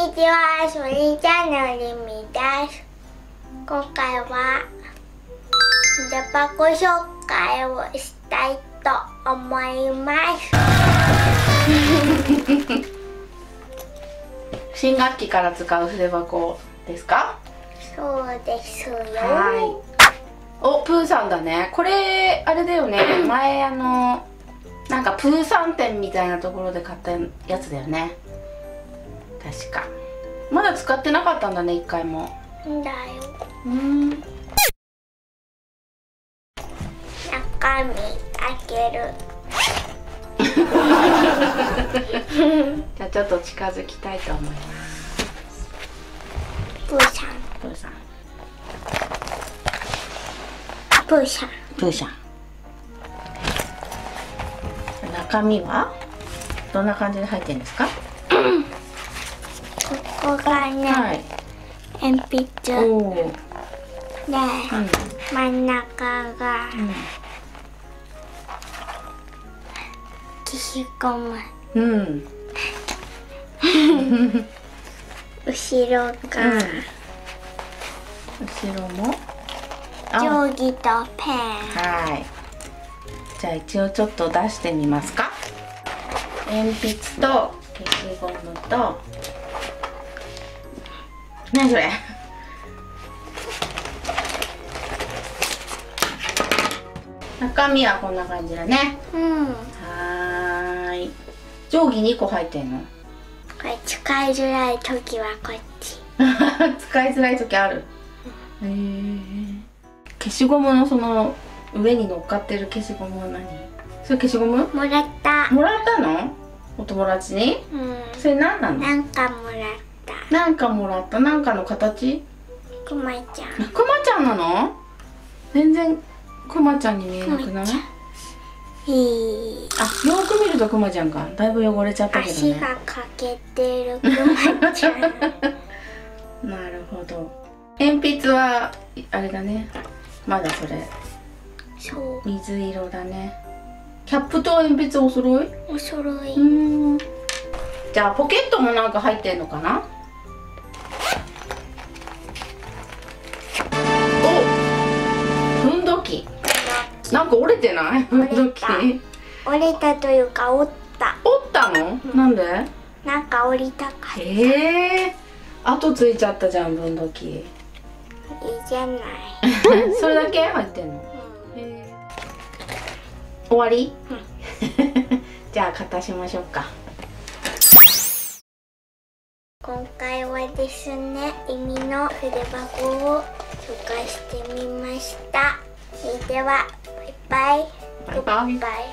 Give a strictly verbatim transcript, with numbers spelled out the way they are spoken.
にちは、ソリチャンネルみです。今回は筆箱紹介をしたいと思います。 新学期から使う筆箱ですか？ そうですよ。 はい。お、プーさんだね。これあれだよね。前あのなんかプーさん店みたいなところで買ったやつだよね。確か。まだ使ってなかったんだね、一回も。 だよ。 うん。 中身開ける。 じゃあちょっと近づきたいと思います。 プーさん。 プーさん。 プーさん。 プーさん。中身はどんな感じで入ってるんですか？ ここがね、 はい、 鉛筆おお。 で、 うん、 真ん中が消しゴム。 うん。うん。 後ろが、 うん、後ろも定規とペン。 はい。じゃあ一応ちょっと出してみますか。鉛筆と消しゴムと、何それ。中身はこんな感じだね。 うん。 はーい。定規にこ入ってんの？ これ使いづらい時はこっち。 使いづらい時ある。へえ。消しゴムのその上に乗っかってる消しゴムは何？それ消しゴム？ もらった。 もらったの？お友達に？ うん。 それ何なの？ なんかもらった。 なんかもらった。なんかの形？ くまちゃん。 くまちゃんなの？全然くまちゃんに見えなくない？ いい。 あ、よーく見るとくまちゃんか。だいぶ汚れちゃったけどね。 足が欠けてるくまちゃん。 なるほど。鉛筆はあれだね。まだそれ。 そう。 水色だね。キャップと鉛筆お揃い？ お揃い。 うん。じゃあポケットもなんか入ってんのかな？お、分度器。なんか折れてない？分度器。 折れたというか折った。 折ったの？うん、なんで？ なんか折りたかった。 ええー、跡ついちゃったじゃん、分度器。いいじゃない。 それだけ入ってんの？うん、へー、終わり？うん、じゃあ片しましょうか。 今回はですね、意味の筆箱を紹介してみました。それではバイバイ。 バイバイ。 バイ。